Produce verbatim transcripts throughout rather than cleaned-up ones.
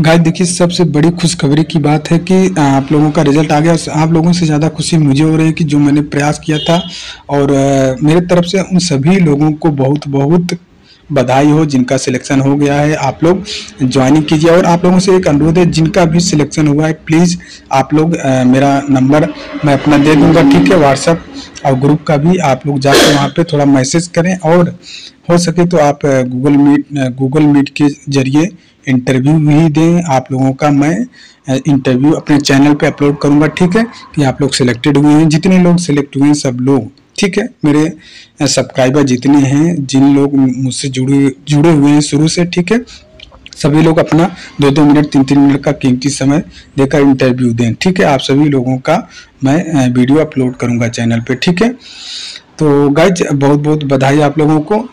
Guys देखिए, सबसे बड़ी खुशखबरी की बात है कि आप लोगों का रिजल्ट आ गया। आप लोगों से ज़्यादा खुशी मुझे हो रही है कि जो मैंने प्रयास किया था, और मेरे तरफ से उन सभी लोगों को बहुत बहुत बधाई हो जिनका सिलेक्शन हो गया है। आप लोग ज्वाइनिंग कीजिए। और आप लोगों से एक अनुरोध है, जिनका भी सिलेक्शन हुआ है प्लीज़ आप लोग आ, मेरा नंबर मैं अपना दे दूंगा, ठीक है। व्हाट्सएप और ग्रुप का भी आप लोग जाकर वहाँ पे थोड़ा मैसेज करें, और हो सके तो आप गूगल मीट गूगल मीट के जरिए इंटरव्यू भी दें। आप लोगों का मैं इंटरव्यू अपने चैनल पे अपलोड करूंगा, ठीक है, कि आप लोग सिलेक्टेड हुए हैं। जितने लोग सिलेक्ट हुए हैं सब लोग, ठीक है, मेरे सब्सक्राइबर जितने हैं, जिन लोग मुझसे जुड़े जुड़े हुए हैं शुरू से, ठीक है, सभी लोग अपना दो दो मिनट तीन तीन मिनट का कीमती समय देकर इंटरव्यू दें, ठीक है। आप सभी लोगों का मैं वीडियो अपलोड करूंगा चैनल पे, ठीक है। तो गाइज बहुत बहुत बधाई आप लोगों को।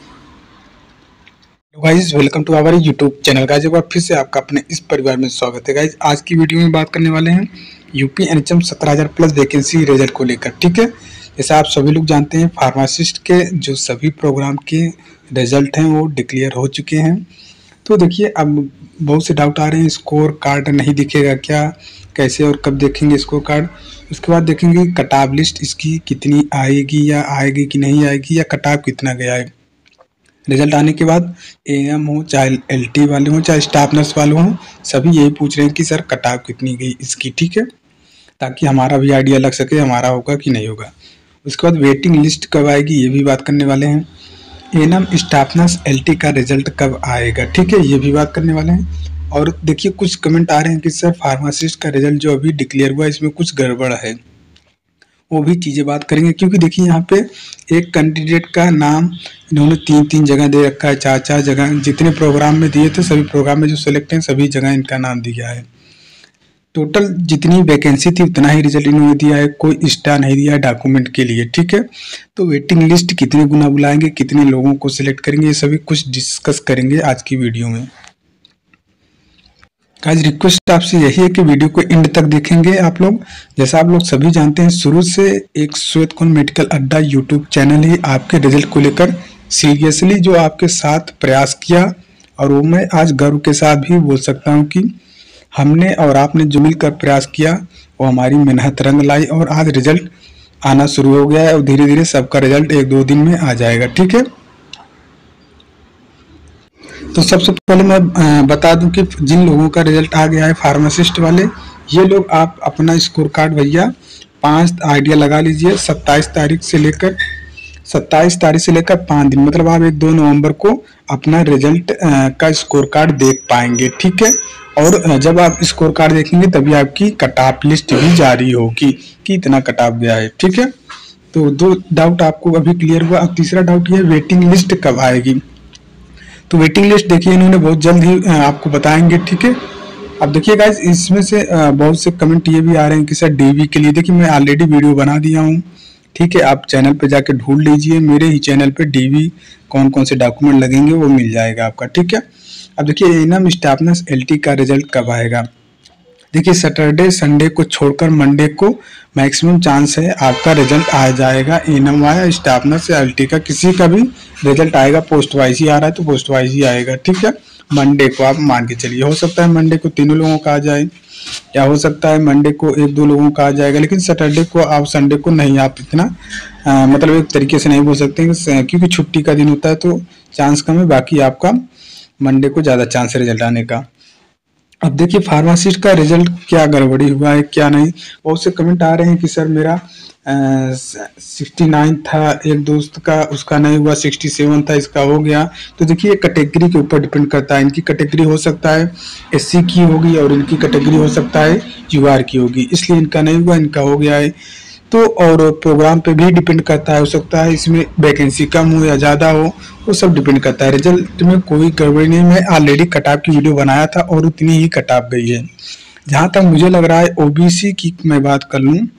Guys welcome to our YouTube channel. Guys एक बार फिर से आपका अपने इस परिवार में स्वागत है। गाइज आज की वीडियो में बात करने वाले हैं यूपी एनएचएम सत्रह हजार प्लस वैकेंसी रिजल्ट को लेकर, ठीक है। जैसे आप सभी लोग जानते हैं, फार्मासिस्ट के जो सभी प्रोग्राम के रिजल्ट हैं वो डिक्लेयर हो चुके हैं। तो देखिए, अब बहुत से डाउट आ रहे हैं, स्कोर कार्ड नहीं दिखेगा क्या, कैसे और कब देखेंगे स्कोर कार्ड। उसके बाद देखेंगे कट ऑफ लिस्ट इसकी कितनी आएगी, या आएगी कि नहीं आएगी, या कट ऑफ कितना गया है। रिजल्ट आने के बाद एएम हो चाहे एलटी वाले हो चाहे स्टाफ नर्स वाले हो, सभी यही पूछ रहे हैं कि सर कट ऑफ कितनी गई इसकी, ठीक है, ताकि हमारा भी आइडिया लग सके हमारा होगा कि नहीं होगा। उसके बाद वेटिंग लिस्ट कब आएगी ये भी बात करने वाले हैं। एएनएम स्टाफ नर्स एलटी का रिजल्ट कब आएगा, ठीक है, ये भी बात करने वाले हैं। और देखिए, कुछ कमेंट आ रहे हैं कि सर फार्मासिस्ट का रिजल्ट जो अभी डिक्लेयर हुआ इसमें कुछ गड़बड़ है, वो भी चीज़ें बात करेंगे। क्योंकि देखिए, यहाँ पे एक कैंडिडेट का नाम इन्होंने तीन तीन जगह दे रखा है, चार चार जगह, जितने प्रोग्राम में दिए थे सभी प्रोग्राम में जो सिलेक्ट हैं सभी जगह इनका नाम दिया है। टोटल जितनी वैकेंसी थी उतना ही रिजल्ट इन्होंने दिया है, कोई स्टार नहीं दिया है डॉक्यूमेंट के लिए, ठीक है। तो वेटिंग लिस्ट कितने गुना बुलाएंगे, कितने लोगों को सिलेक्ट करेंगे, ये सभी कुछ डिस्कस करेंगे आज की वीडियो में। गाइस रिक्वेस्ट आपसे यही है कि वीडियो को एंड तक देखेंगे आप लोग। जैसा आप लोग सभी जानते हैं, शुरू से एक Shwet Kunj medical Adda YouTube channel ही आपके रिजल्ट को लेकर सीरियसली जो आपके साथ प्रयास किया, और वो मैं आज गर्व के साथ भी बोल सकता हूं कि हमने और आपने जो मिलकर प्रयास किया वो हमारी मेहनत रंग लाई, और आज रिजल्ट आना शुरू हो गया है, और धीरे धीरे सबका रिजल्ट एक दो दिन में आ जाएगा, ठीक है। तो सबसे पहले मैं बता दूं कि जिन लोगों का रिजल्ट आ गया है फार्मासिस्ट वाले, ये लोग आप अपना स्कोर कार्ड भैया पाँच आइडिया लगा लीजिए। सत्ताईस तारीख से लेकर सत्ताईस तारीख से लेकर पाँच दिन, मतलब आप एक दो नवंबर को अपना रिजल्ट का स्कोर कार्ड देख पाएंगे, ठीक है। और जब आप स्कोर कार्ड देखेंगे तभी आपकी कट ऑफ लिस्ट भी जारी होगी कि इतना कट ऑफ गया है, ठीक है। तो दो डाउट आपको अभी क्लियर हुआ। अब तीसरा डाउट ये वेटिंग लिस्ट कब आएगी। तो वेटिंग लिस्ट देखिए इन्होंने बहुत जल्द ही आपको बताएंगे, ठीक है। अब देखिए गाइस, इसमें से बहुत से कमेंट ये भी आ रहे हैं कि सर डीवी के लिए, देखिए मैं ऑलरेडी वीडियो बना दिया हूँ, ठीक है। आप चैनल पे जाके ढूंढ लीजिए, मेरे ही चैनल पे डीवी कौन कौन से डॉक्यूमेंट लगेंगे वो मिल जाएगा आपका, ठीक है। अब देखिए एएनएम स्टाफ नर्स एलटी का रिजल्ट कब आएगा। देखिए सैटरडे संडे को छोड़कर मंडे को मैक्सिमम चांस है आपका रिजल्ट आ जाएगा। एएनएम या स्टाफ नर्स या एलटी का किसी का भी रिजल्ट आएगा, पोस्ट वाइज ही आ रहा है तो पोस्ट वाइज ही आएगा, ठीक है। मंडे को आप मान के चलिए, हो सकता है मंडे को तीनों लोगों का आ जाए, या हो सकता है मंडे को एक दो लोगों का आ जाएगा, लेकिन सैटरडे को आप संडे को नहीं, आप इतना आ, मतलब एक तरीके से नहीं बोल सकते हैं, क्योंकि छुट्टी का दिन होता है तो चांस कम है। बाकी आपका मंडे को ज़्यादा चांस है रिजल्ट आने का। अब देखिए फार्मासिस्ट का रिजल्ट क्या गड़बड़ी हुआ है क्या नहीं। बहुत से कमेंट आ रहे हैं कि सर मेरा सिक्सटी नाइन था, एक दोस्त का उसका नहीं हुआ, सिक्सटी सेवन था इसका हो गया। तो देखिए कैटेगरी के ऊपर डिपेंड करता है, इनकी कैटेगरी हो सकता है एससी की होगी और इनकी कैटेगरी हो सकता है यूआर की होगी, इसलिए इनका नहीं हुआ, इनका हो गया है। तो और प्रोग्राम पे भी डिपेंड करता है, हो सकता है इसमें वैकेंसी कम हो या ज़्यादा हो, वो सब डिपेंड करता है। रिजल्ट में कोई गड़बड़ी नहीं, मैं ऑलरेडी कट ऑफ की वीडियो बनाया था और उतनी ही कट ऑफ गई है। जहाँ तक मुझे लग रहा है ओबीसी की मैं बात कर लूँ,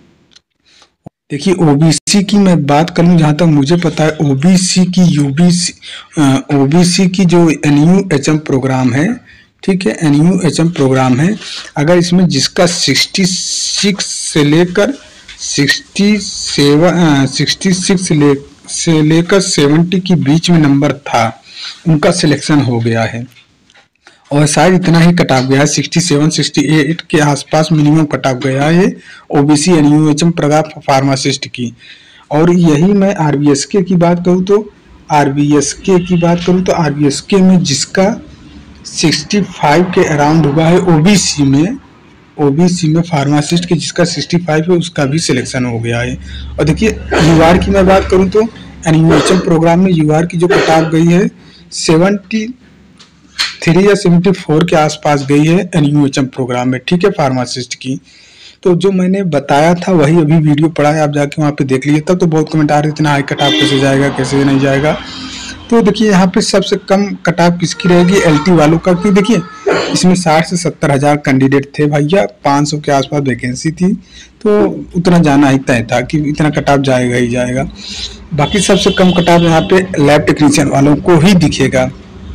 देखिए ओबीसी की मैं बात कर लूँ, जहाँ तक मुझे पता है ओबीसी की यूबीसी ओबीसी की जो एनयूएचएम प्रोग्राम है, ठीक है, एनयूएचएम प्रोग्राम है, अगर इसमें जिसका सिक्सटी सिक्स से लेकर सिक्सटी सेवन सिक्सटी सिक्स ले से लेकर सेवेंटी के बीच में नंबर था, उनका सिलेक्शन हो गया है। और शायद इतना ही कट ऑफ गया है, सिक्सटी सेवन सिक्सटी एट के आसपास मिनिमम कट ऑफ गया है ओबीसी एनयूएचएम प्रगत फार्मासिस्ट की। और यही मैं आरबीएसके की बात करूँ तो आरबीएसके की बात करूँ तो आरबीएसके में जिसका पैंसठ के अराउंड हुआ है ओबीसी में ओबीसी में फार्मासिस्ट के जिसका पैंसठ है उसका भी सिलेक्शन हो गया है। और देखिए यूआर की मैं बात करूँ तो एनयूएचएम प्रोग्राम में यूआर की जो कट ऑफ गई है सेवेंटी थ्री या सेवेंटी फोर के आसपास गई है एनयूएचएम प्रोग्राम में, ठीक है, फार्मासिस्ट की। तो जो मैंने बताया था वही अभी वीडियो पड़ा है, आप जाके वहाँ पे देख लीजिए। तब तो बहुत कमेंट आ रहे इतना हाई कट ऑफ कैसे जाएगा कैसे नहीं जाएगा। तो देखिए यहाँ पे सबसे कम कट ऑफ किसकी रहेगी, एलटी वालों का, क्योंकि देखिए इसमें साठ से सत्तर हजार कैंडिडेट थे भैया, पाँच सौ के आसपास वैकेंसी थी, तो उतना जाना ही तय था कि इतना कट ऑफ जाएगा ही जाएगा। बाकी सबसे कम कट ऑफ यहाँ पे लैब टेक्नीशियन वालों को ही दिखेगा।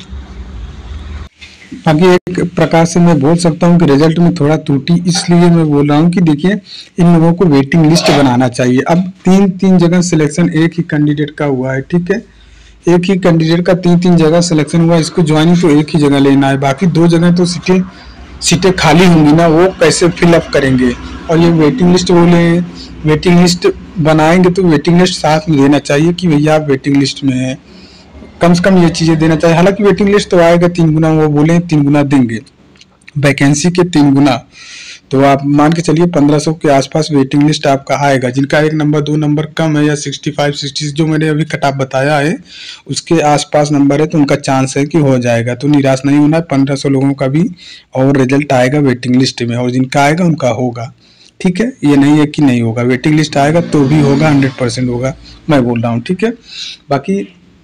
बाकी एक प्रकार से मैं बोल सकता हूँ कि रिजल्ट में थोड़ा त्रुटि इसलिए मैं बोल रहा हूँ कि देखिए इन लोगों को वेटिंग लिस्ट बनाना चाहिए। अब तीन तीन जगह सिलेक्शन एक ही कैंडिडेट का हुआ है, ठीक है, एक ही कैंडिडेट का तीन तीन जगह सिलेक्शन हुआ है, इसको ज्वाइनिंग तो एक ही जगह लेना है, बाकी दो जगह तो सीटें सीटें खाली होंगी ना, वो कैसे फिलअप करेंगे। और ये वेटिंग लिस्ट बोले, वेटिंग लिस्ट बनाएंगे तो वेटिंग लिस्ट साथ में देना चाहिए कि भैया आप वेटिंग लिस्ट में है, कम से कम ये चीजें देना चाहिए। हालांकि वेटिंग लिस्ट तो आएगा तीन गुना, वो बोले तीन गुना देंगे वैकेंसी के तीन गुना, तो आप मान के चलिए पंद्रह सौ के आसपास वेटिंग लिस्ट आपका आएगा। जिनका एक नंबर दो नंबर कम है या सिक्सटी फाइव सिक्सटी जो मैंने अभी कट ऑफ बताया है उसके आसपास नंबर है तो उनका चांस है कि हो जाएगा। तो निराश नहीं होना है, पंद्रह सौ लोगों का भी और रिजल्ट आएगा वेटिंग लिस्ट में, और जिनका आएगा उनका होगा, ठीक है, ये नहीं है कि नहीं होगा। वेटिंग लिस्ट आएगा तो भी होगा, हंड्रेड परसेंट होगा, मैं बोल रहा हूँ, ठीक है। बाकी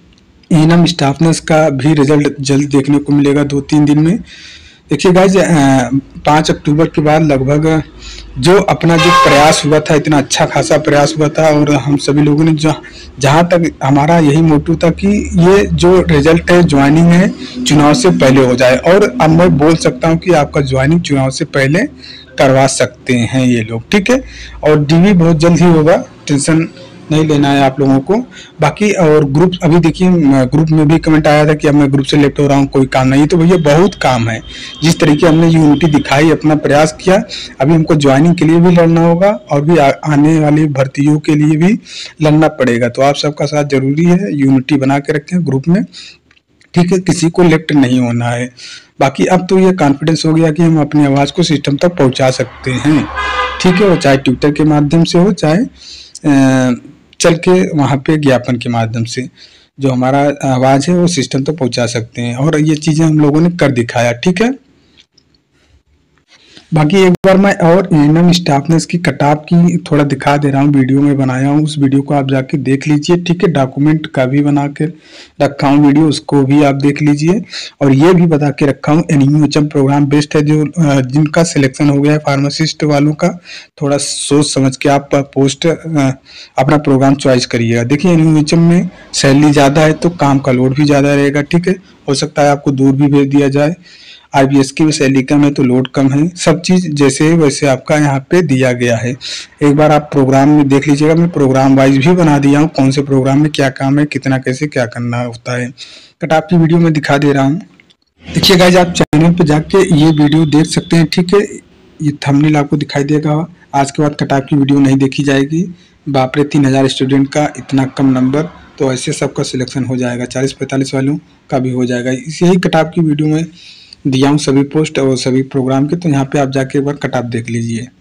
एएनएम स्टाफ नर्स का भी रिजल्ट जल्द देखने को मिलेगा, दो तीन दिन में। देखिए गाइज पाँच अक्टूबर के बाद लगभग जो अपना जो प्रयास हुआ था, इतना अच्छा खासा प्रयास हुआ था, और हम सभी लोगों ने जो जहाँ तक हमारा यही मोटिव था कि ये जो रिजल्ट है ज्वाइनिंग है चुनाव से पहले हो जाए, और अब मैं बोल सकता हूँ कि आपका ज्वाइनिंग चुनाव से पहले करवा सकते हैं ये लोग, ठीक है। और डीवी बहुत जल्द ही होगा, टेंशन नहीं लेना है आप लोगों को। बाकी और ग्रुप अभी देखिए ग्रुप में भी कमेंट आया था कि अब मैं ग्रुप से लेफ्ट हो रहा हूँ, कोई काम नहीं, तो भैया बहुत काम है। जिस तरीके हमने यूनिटी दिखाई, अपना प्रयास किया, अभी हमको ज्वाइनिंग के लिए भी लड़ना होगा और भी आ, आने वाली भर्तियों के लिए भी लड़ना पड़ेगा। तो आप सबका साथ जरूरी है, यूनिटी बना के रखें ग्रुप में, ठीक है, किसी को लेफ्ट नहीं होना है। बाकी अब तो ये कॉन्फिडेंस हो गया कि हम अपनी आवाज़ को सिस्टम तक पहुँचा सकते हैं, ठीक है, वो चाहे ट्विटर के माध्यम से हो, चाहे चल के वहाँ पे ज्ञापन के माध्यम से जो हमारा आवाज़ है वो सिस्टम तक पहुँचा सकते हैं, और ये चीज़ें हम लोगों ने कर दिखाया, ठीक है। बाकी एक बार मैं और एएनएम स्टाफ नर्स की कट ऑफ की थोड़ा दिखा दे रहा हूँ, वीडियो में बनाया हूँ, उस वीडियो को आप जाके देख लीजिए, ठीक है। डॉक्यूमेंट का भी बना के रखा हूँ वीडियो, उसको भी आप देख लीजिए। और ये भी बता के रखा हूँ एनयूएचएम प्रोग्राम बेस्ट है, जो जिनका सिलेक्शन हो गया है फार्मासिस्ट वालों का, थोड़ा सोच समझ के आप पोस्ट अपना प्रोग्राम चॉइस करिएगा। देखिए एनयूएचएम में सैलरी ज़्यादा है तो काम का लोड भी ज़्यादा रहेगा, ठीक है, हो सकता है आपको दूर भी भेज दिया जाए। आरबीएस की भी सैलरी कम है तो लोड कम है, सब चीज़ जैसे है वैसे आपका यहाँ पे दिया गया है। एक बार आप प्रोग्राम में देख लीजिएगा, मैं प्रोग्राम वाइज भी बना दिया हूँ, कौन से प्रोग्राम में क्या काम है, कितना कैसे क्या करना होता है, कट ऑफ की वीडियो में दिखा दे रहा हूँ। देखिए गाइज आप चैनल पे जाके ये वीडियो देख सकते हैं, ठीक है, ये थंबनेल आपको दिखाई देगा। आज के बाद कट ऑफ की वीडियो नहीं देखी जाएगी। बाप रे, तीन हज़ार स्टूडेंट का इतना कम नंबर, तो ऐसे सबका सिलेक्शन हो जाएगा, चालीस पैंतालीस वालों का भी हो जाएगा। इस यही कट ऑफ की वीडियो में दिया हूँ सभी पोस्ट और सभी प्रोग्राम के, तो यहाँ पे आप जाके एक बार कट ऑफ देख लीजिए।